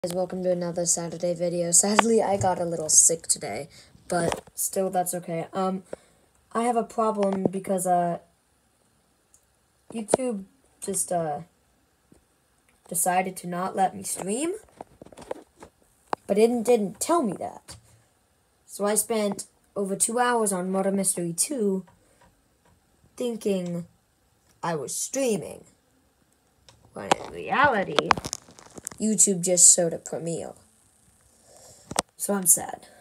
Guys, welcome to another Saturday video. Sadly, I got a little sick today, but still, that's okay. I have a problem because, YouTube just, decided to not let me stream, but it didn't tell me that. So I spent over 2 hours on Murder Mystery 2 thinking I was streaming, when in reality, YouTube just showed a premiere. So I'm sad.